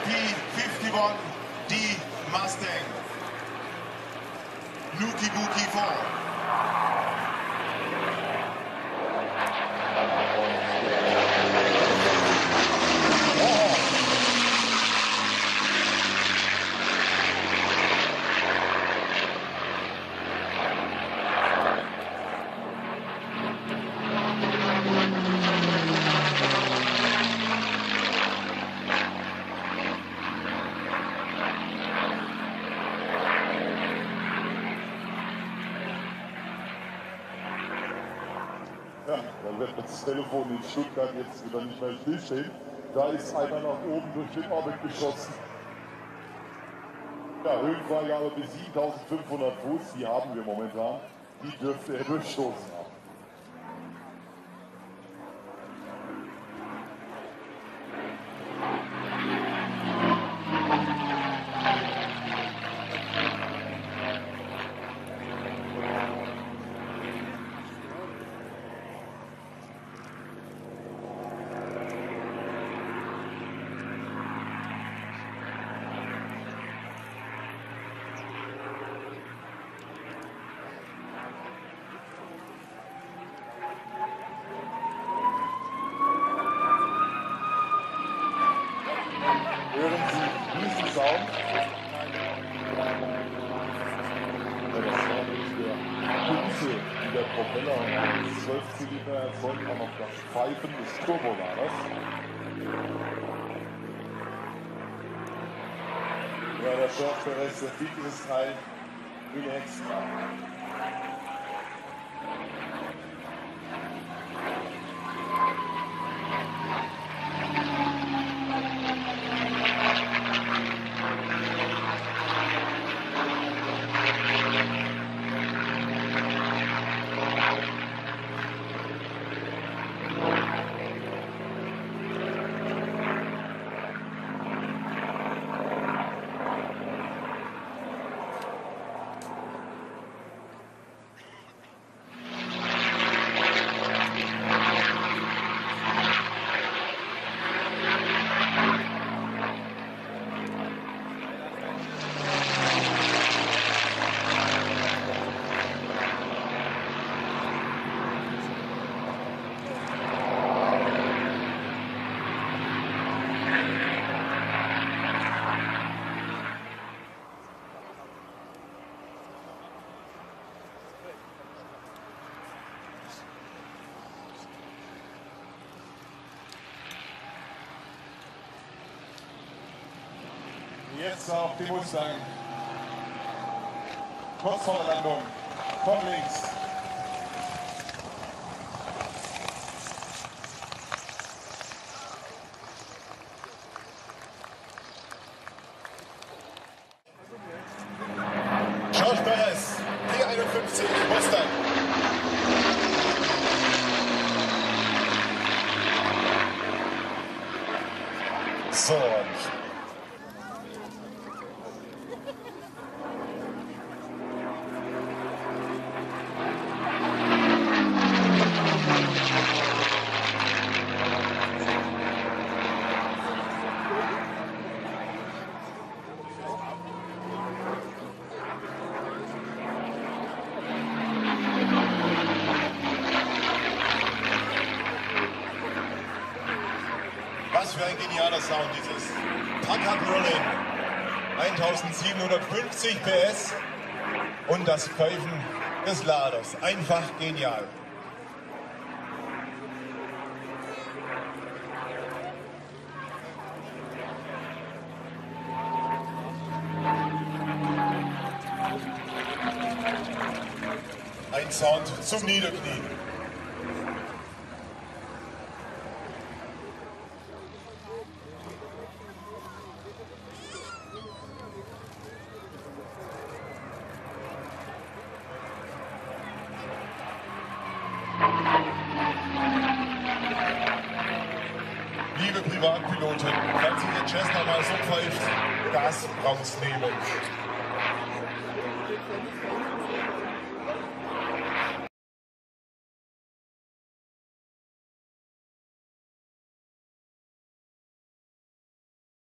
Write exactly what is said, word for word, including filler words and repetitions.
P fifty-one Mustang. Nuki Buki four. Ja, dann wird das Telefon in Stuttgart jetzt wieder nicht mehr stillstehen. Da ist einer nach oben durch den Orbit geschossen. Ja, Höhenfreigabe bis siebentausendfünfhundert Fuß, die haben wir momentan. Die dürfte er durchstoßen haben. Hören Sie diesen Sound? Ja, das Sound ist der Pulse, die der Propeller und zwölf Zylinder erzeugt, auch noch das Pfeifen des Turboladers. Ja, der sorgt für das dickeres Teil in extra. Jetzt auf die Mustang. Kurz vor der Landung. Von links. Schauspielers P einundfünfzig Mustang. So. Was für ein genialer Sound dieses Packard-Rolling. eintausendsiebenhundertfünfzig P S und das Pfeifen des Laders. Einfach genial. Ein Sound zum Niederknien. Liebe Privatpiloten, falls ihr den Cessna mal so pfeift, Gas rausnehmen.